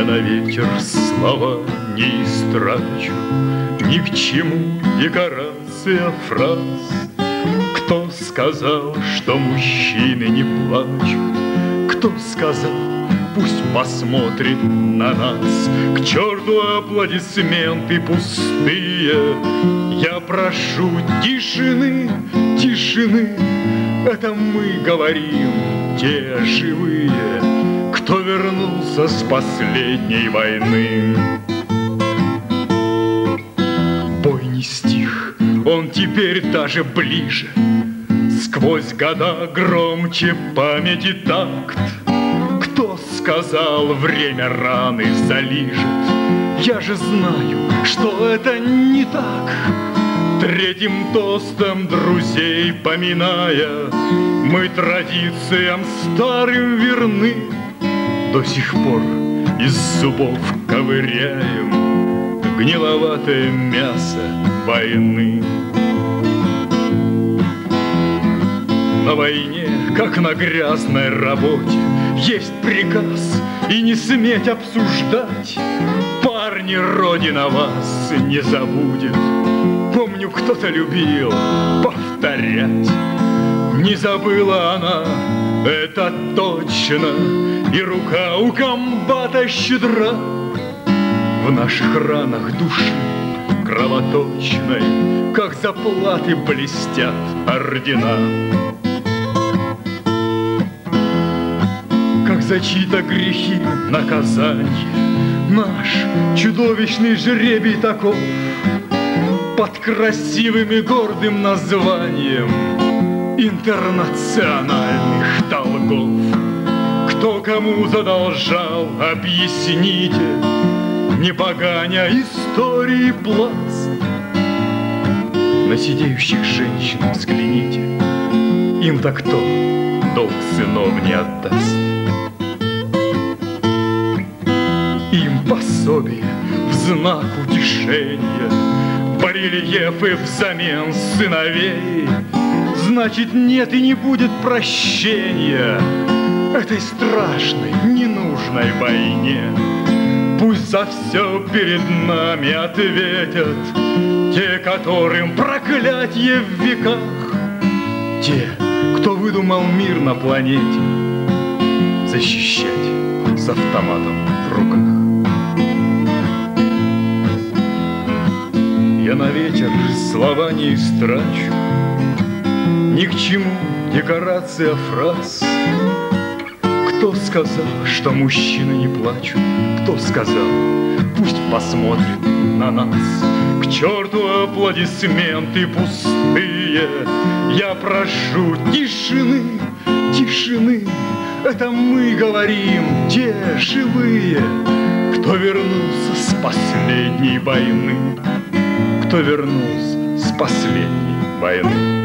на ветер слова не истрачу, ни к чему декорация фраз. Кто сказал, что мужчины не плачут? Кто сказал, пусть посмотрит на нас? К черту аплодисменты пустые. Я прошу тишины, тишины. Это мы говорим, те живые, кто вернулся с последней войны. Бой не стих, он теперь даже ближе. Сквозь года громче памяти такт. Кто сказал, время раны залижет? Я же знаю, что это не так. Третьим тостом друзей поминая, мы традициям старым верны. До сих пор из зубов ковыряем гниловатое мясо войны. На войне, как на грязной работе, есть приказ и не сметь обсуждать. Парни, Родина вас не забудет. Помню, кто-то любил повторять. Не забыла она, это точно, и рука у комбата щедра. В наших ранах души кровоточной, как заплаты блестят ордена. Как за чьи-то грехи наказанье, наш чудовищный жребий таков. Под красивым и гордым названием интернациональных долгов. Кто кому задолжал, объясните, не поганя истории пласт. На сидеющих женщин взгляните, им-то кто долг сынов не отдаст? Им пособие в знак утешения, барельефы взамен сыновей. Значит, нет и не будет прощения этой страшной, ненужной войне. Пусть за все перед нами ответят те, которым проклятье в веках, те, кто выдумал мир на планете защищать с автоматом в руках. Я на ветер слова не истрачу, ни к чему декорация фраз. Кто сказал, что мужчины не плачут? Кто сказал, пусть посмотрит на нас? К черту аплодисменты пустые. Я прошу тишины, тишины. Это мы говорим, те живые, кто вернулся с последней войны. Кто вернулся с последней войны.